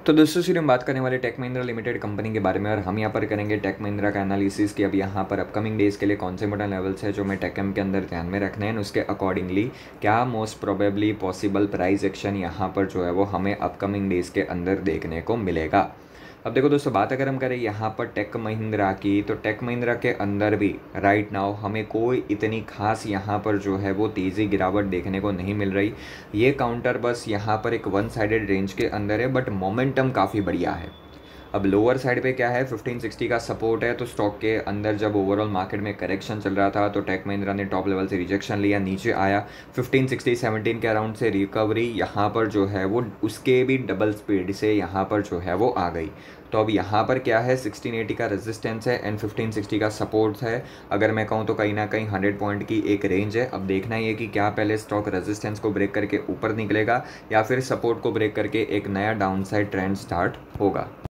तो दोस्तों फिर हम बात करने वाले टेक महिंद्रा लिमिटेड कंपनी के बारे में, और हम यहाँ पर करेंगे टेक महिंद्रा का एनालिसिस कि अब यहाँ पर अपकमिंग डेज़ के लिए कौन से इंपॉर्टेंट लेवल्स है जो मैं टेकम के अंदर ध्यान में रखने हैं, उसके अकॉर्डिंगली क्या most probably possible price action यहाँ पर जो है वो हमें अपकमिंग डेज़ के अंदर देखने को मिलेगा। अब देखो दोस्तों, बात अगर हम करें यहाँ पर टेक महिंद्रा की, तो टेक महिंद्रा के अंदर भी राइट नाउ हमें कोई इतनी खास यहाँ पर जो है वो तेज़ी गिरावट देखने को नहीं मिल रही। ये काउंटर बस यहाँ पर एक वन साइडेड रेंज के अंदर है, बट मोमेंटम काफ़ी बढ़िया है। अब लोअर साइड पे क्या है, 1560 का सपोर्ट है। तो स्टॉक के अंदर जब ओवरऑल मार्केट में करेक्शन चल रहा था तो टेक महिंद्रा ने टॉप लेवल से रिजेक्शन लिया, नीचे आया 1560 17 के अराउंड से रिकवरी यहाँ पर जो है वो उसके भी डबल स्पीड से यहाँ पर जो है वो आ गई। तो अब यहाँ पर क्या है, 1680 का रेजिस्टेंस है एंड 1560 का सपोर्ट है। अगर मैं कहूँ तो कहीं ना कहीं 100 पॉइंट की एक रेंज है। अब देखना ही है कि क्या पहले स्टॉक रेजिस्टेंस को ब्रेक करके ऊपर निकलेगा या फिर सपोर्ट को ब्रेक करके एक नया डाउनसाइड ट्रेंड स्टार्ट होगा।